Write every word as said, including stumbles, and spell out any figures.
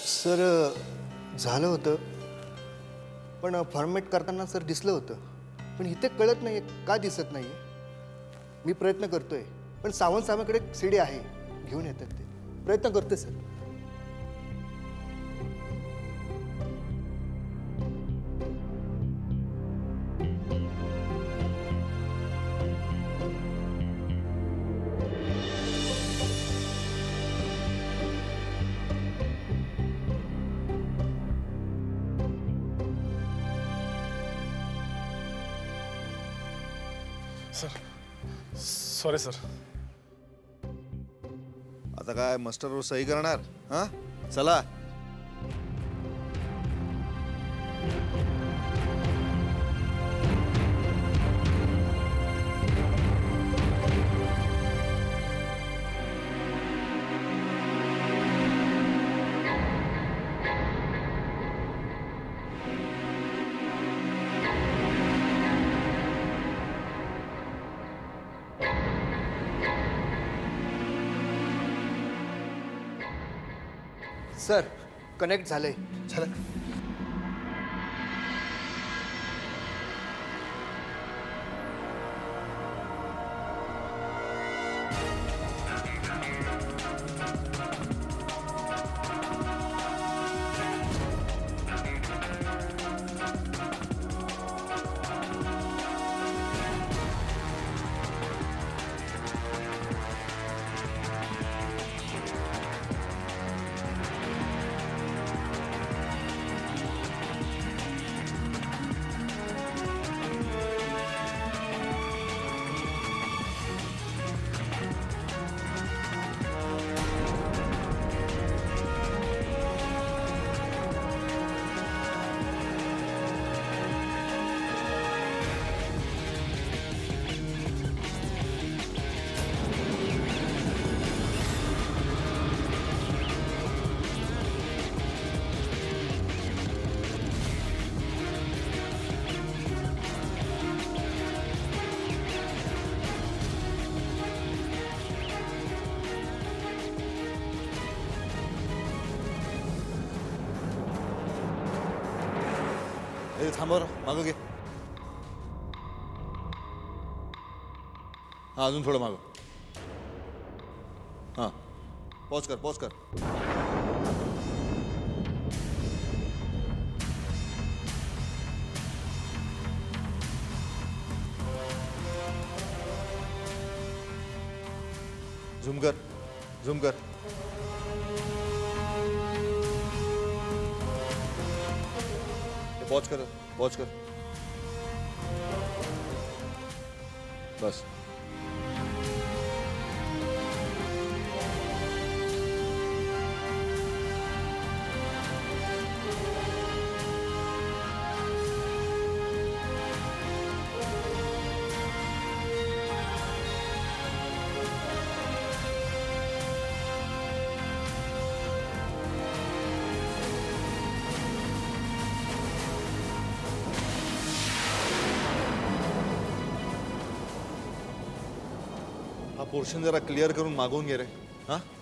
Sir झालं होतं, पण फॉर्मॅट करताना सर दिसलं होतं, पण इथे कळत नाही का दिसत नाही. मी प्रयत्न करतोय, पण सावंत साहेबांकडे सीडी आहे, घेऊन येतात ते. प्रयत्न करतोय सर. Sir sorry sir. आता काय मास्टरवर सही करणार? हा चला. सर कनेक्ट झालंय. झालं. थांबवर मागं घे. हा अजून थोडं मागं. हां पॉज कर पॉज कर. झूम कर झूम कर. पॉज कर पॉज कर. बस. हा पोर्शन जरा क्लिअर करून मागवून घे रे. हा